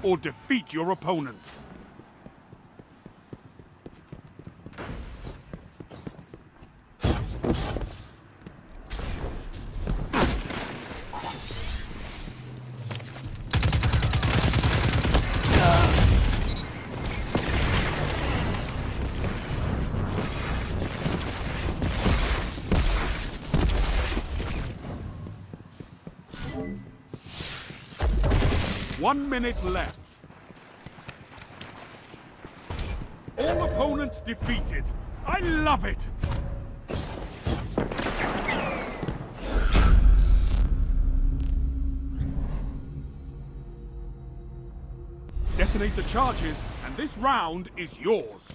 or defeat your opponent. One minute left. All opponents defeated. I love it! Detonate the charges, and this round is yours.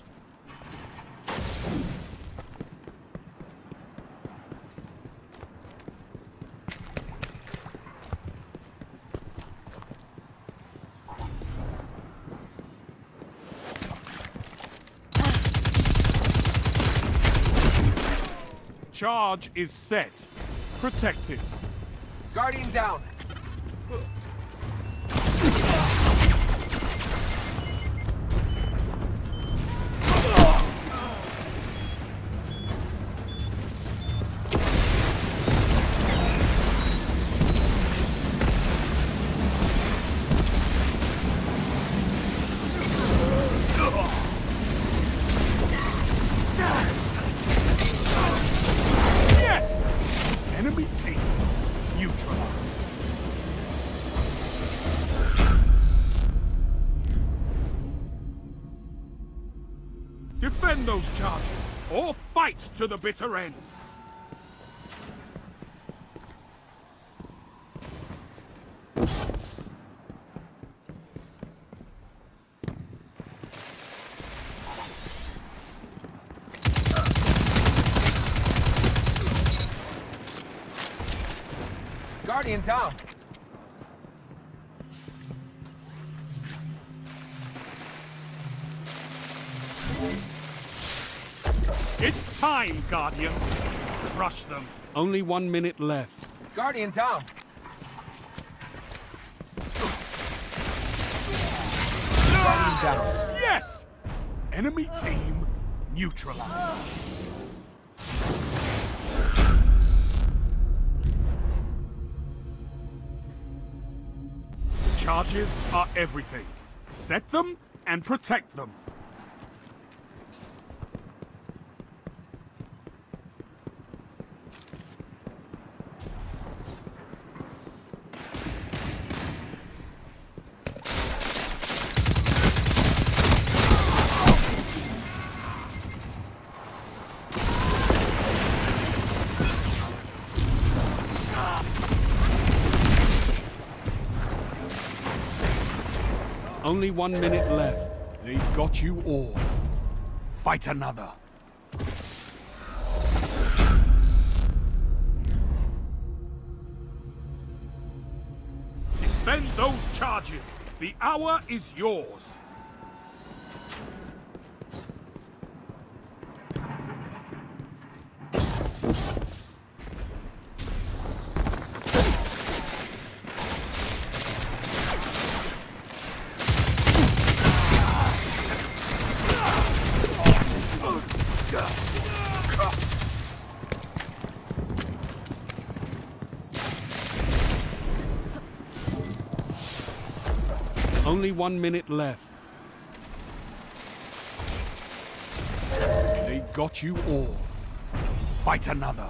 Charge is set. Protect it. Guardian down. Enemy team neutralized. Defend those charges, or fight to the bitter end. Guardian down. It's time, Guardian. Crush them. Only 1 minute left. Guardian down. Guardian down. Yes! Enemy team neutralized. Charges are everything. Set them and protect them. Only 1 minute left. They've got you all. Fight another. Defend those charges. The hour is yours. Only 1 minute left. They got you all. Fight another.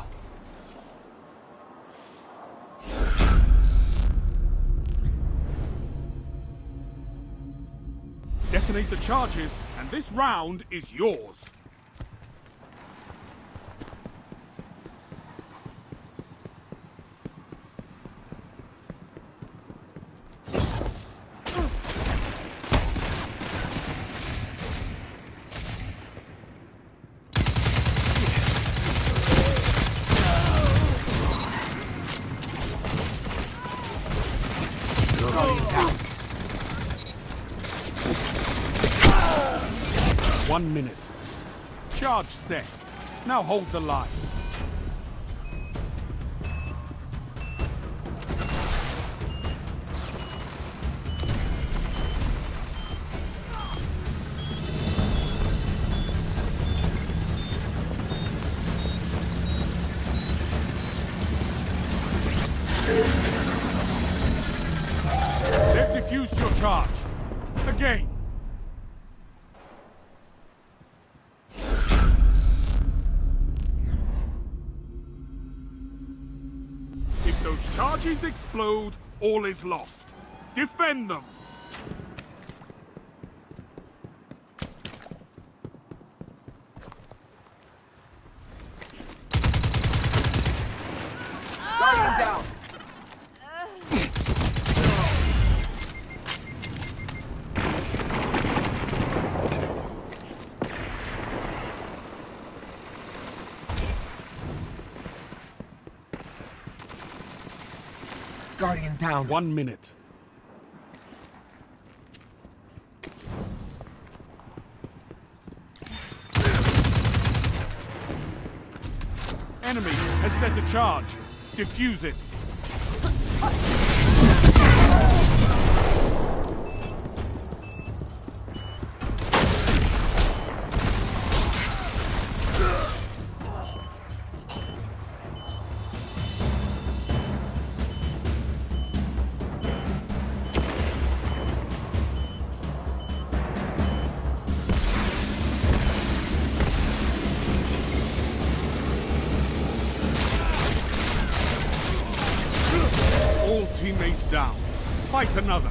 Detonate the charges, and this round is yours. Down. 1 minute. Charge set. Now hold the line. defused your charge. Again. If those charges explode, all is lost. Defend them! Guardian down. Guardian down. 1 minute. Enemy has set a charge. Defuse it. All teammates down. Fight another.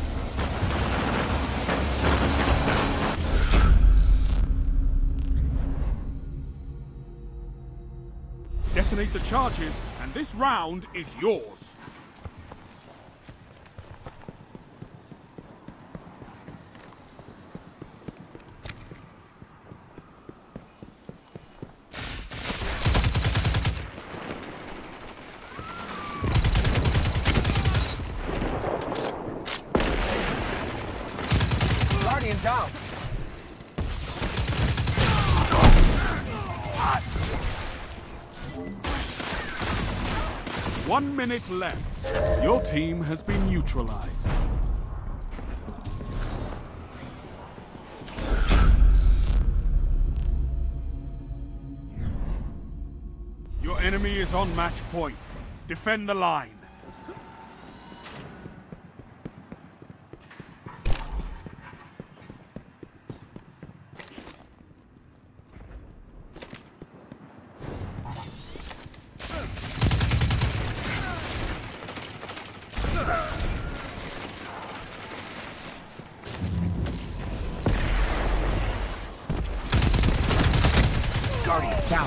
Detonate the charges, and this round is yours. Guardian down. One minute left. Your team has been neutralized. Your enemy is on match point. Defend the line. Guardian down.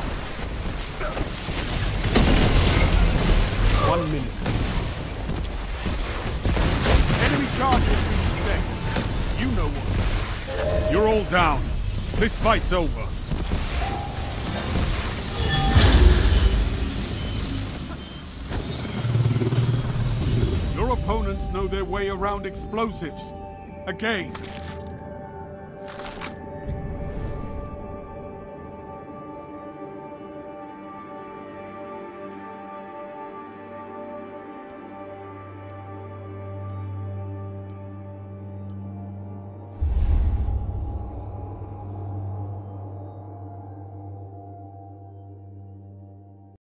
1 minute. Enemy charge has been set. You know what. You're all down. This fight's over. Your opponents know their way around explosives. Again,